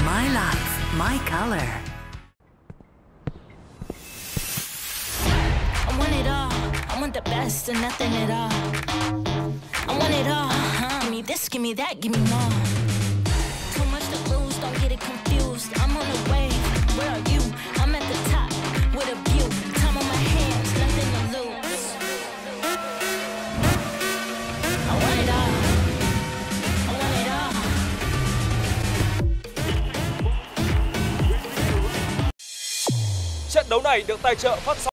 My life, my color. I want it all. I want the best and nothing at all. I want it all. Give me this, give me that, give me more. Too much to lose, don't get it confused. I'm on the way. Where are you? I'm at the top with a view. Time on my hands, nothing to lose. I want it all. I want it all. Trận đấu này được tài trợ phát sóng